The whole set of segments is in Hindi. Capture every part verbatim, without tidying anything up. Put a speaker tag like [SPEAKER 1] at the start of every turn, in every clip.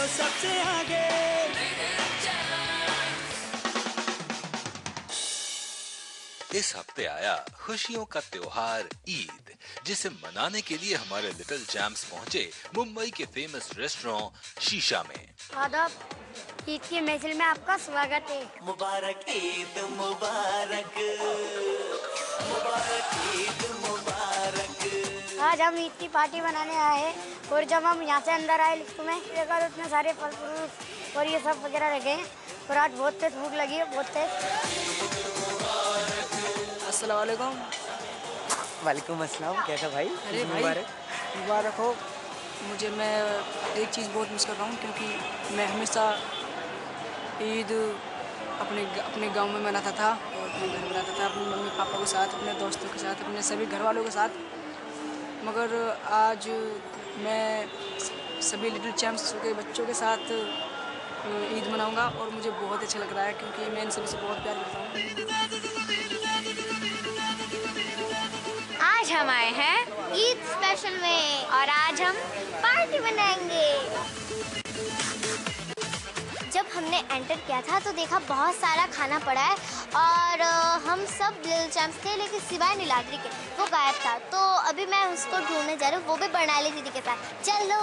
[SPEAKER 1] सबसे आगे।
[SPEAKER 2] इस हफ्ते आया खुशियों का त्योहार ईद, जिसे मनाने के लिए हमारे लिटिल चैम्प्स पहुंचे मुंबई के फेमस रेस्टोरेंट शीशा में।
[SPEAKER 3] आदाब, ईद की महफिल में आपका स्वागत है।
[SPEAKER 1] मुबारक ईद मुबारक, मुबारक ईद मुबारक।
[SPEAKER 3] आज हम ईद की पार्टी बनाने आए हैं और जब हम यहाँ से अंदर आए लिफ्ट में देखा तो इतने सारे फल फ्रूट और ये सब वगैरह रखे हैं और आज बहुत तेज भूख लगी है, बहुत तेज।
[SPEAKER 4] अस्सलाम वालेकुम।
[SPEAKER 5] वालेकुम अस्सलाम। कैसा भाई?
[SPEAKER 4] अरे भाई
[SPEAKER 5] मुबारक मुबारक हो।
[SPEAKER 4] मुझे मैं एक चीज़ बहुत मिस कर रहा हूँ, क्योंकि मैं हमेशा ईद अपने अपने गांव में मनाता था और अपने घर मनाता था, अपने मम्मी पापा के साथ, अपने दोस्तों के साथ, अपने सभी घर वालों के साथ। मगर आज मैं सभी लिटिल चैम्प्स के बच्चों के साथ ईद मनाऊंगा और मुझे बहुत अच्छा लग रहा है, क्योंकि मैं इन सभी से बहुत प्यार करता हूँ।
[SPEAKER 3] आज हम आए हैं ईद स्पेशल में और आज हम पार्टी बनाएंगे। जब हमने एंटर किया था तो देखा बहुत सारा खाना पड़ा है और हम सब लिटिल चैम्प्स थे, लेकिन सिवाय नीलाद्री के वो गायब था। तो अभी मैं उसको ढूंढने जा रही हूँ, वो भी बर्नाली दीदी के साथ। चलो।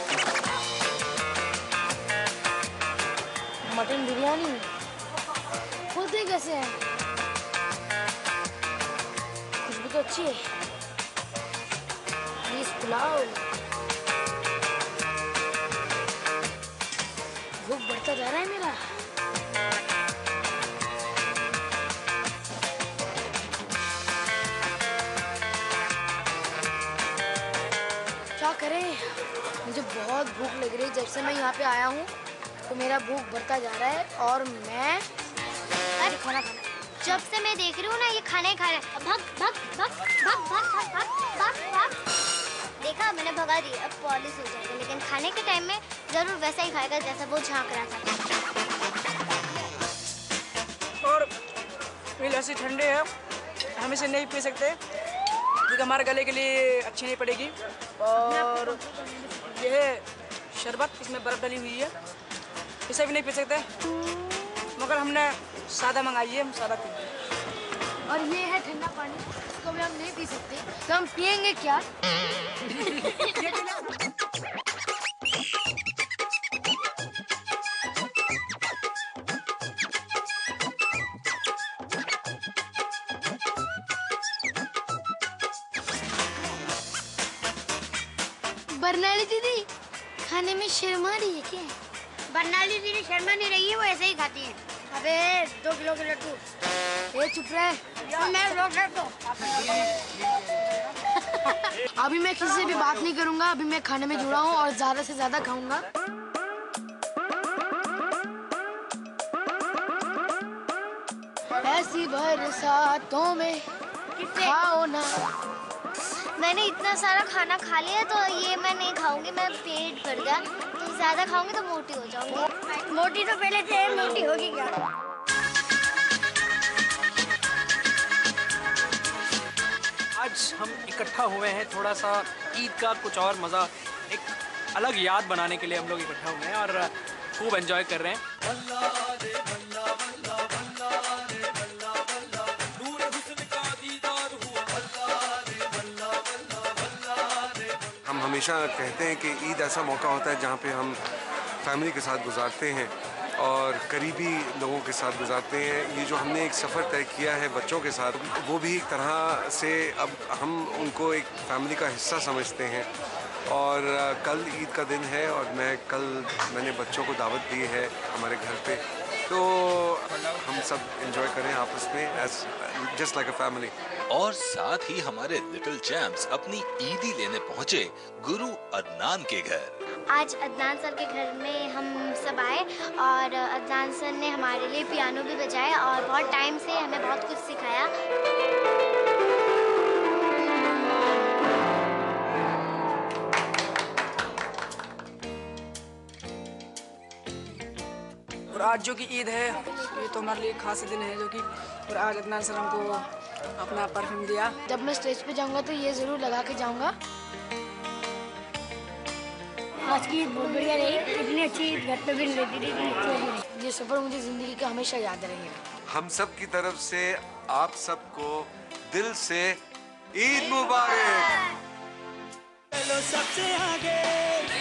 [SPEAKER 3] मटन बिरयानी खुलते कैसे है? खुशबू तो अच्छी है। प्लीज पुलाव। भूख बढ़ता जा रहा है मेरा। क्या करें, मुझे बहुत भूख लग रही है। जब से मैं यहाँ पे आया हूँ तो मेरा भूख बढ़ता जा रहा है और मैं अरे खाना खाना जब से मैं देख रही हूँ ना, ये खाना ही खा रहा है। भग भग भग भग भग भग भग भग। देखा, मैंने भगा दी, अब पॉलिश हो जाएगा, लेकिन खाने के टाइम में जरूर वैसा ही खाएगा जैसा वो झांक रहा था।
[SPEAKER 4] और ये लस्सी ठंडे है, हम इसे नहीं पी सकते क्योंकि हमारे गले के लिए अच्छी नहीं पड़ेगी। और यह शरबत, इसमें बर्फ डली हुई है, इसे भी नहीं पी सकते, मगर हमने सादा मंगाई है, हम सादा पीएंगे।
[SPEAKER 3] और ये है ठंडा पानी, इसको भी हम नहीं पी सकते, तो हम पिएंगे क्या? बर्नाली दीदी खाने में शर्मा रही है क्या? बर्नाली दीदी शर्मा नहीं रही है, वो ऐसे ही खाती है। अबे दो किलो के लड्डू। ये चुप रहे, मैं रोक रहा तो। अभी मैं किसी से भी बात नहीं करूंगा, अभी मैं खाने में जुड़ा हूँ और ज्यादा से ज्यादा खाऊंगा। ऐसी बरसातों में खाओ ना। मैंने इतना सारा खाना खा लिया तो ये मैं नहीं खाऊंगी, मैं पेट भर गया। तो ज्यादा खाऊंगी तो मोटी हो जाऊंगी। मोटी तो पहले से है, मोटी होगी क्या?
[SPEAKER 5] आज हम इकट्ठा हुए हैं थोड़ा सा ईद का कुछ और मज़ा, एक अलग याद बनाने के लिए हम लोग इकट्ठा हुए हैं और खूब एंजॉय कर रहे हैं।
[SPEAKER 6] हम हमेशा कहते हैं कि ईद ऐसा मौका होता है जहाँ पे हम फैमिली के साथ गुजारते हैं और करीबी लोगों के साथ गुजारते हैं। ये जो हमने एक सफ़र तय किया है बच्चों के साथ, वो भी एक तरह से अब हम उनको एक फैमिली का हिस्सा समझते हैं। और कल ईद का दिन है और मैं कल मैंने बच्चों को दावत दी है हमारे घर पे, तो हम सब एंजॉय करें आपस में as just like a family.
[SPEAKER 2] और साथ ही हमारे लिटिल चैम्प्स अपनी ईदी लेने पहुंचे गुरु अदनान के घर।
[SPEAKER 3] आज अदनान सर के घर में हम सब आए और अदनान सर ने हमारे लिए पियानो भी बजाया और बहुत टाइम से हमें बहुत कुछ सिखाया।
[SPEAKER 4] और आज जो कि ईद है, ये तो हमारे लिए खास दिन है जो कि, और आज अदनान सर हमको अपना परफ्यूम दिया।
[SPEAKER 3] जब मैं स्टेज पे जाऊंगा तो ये जरूर लगा के जाऊंगा।
[SPEAKER 7] आज की ईद बहुत बढ़िया रही। इतनी अच्छी ईद घर पे भी नहीं रहती थी, इतनी अच्छी रही।
[SPEAKER 3] ये सफर मुझे जिंदगी का हमेशा याद रहेगा।
[SPEAKER 6] हम सब की तरफ से आप सबको दिल से ईद मुबारक।
[SPEAKER 1] चलो सबसे आगे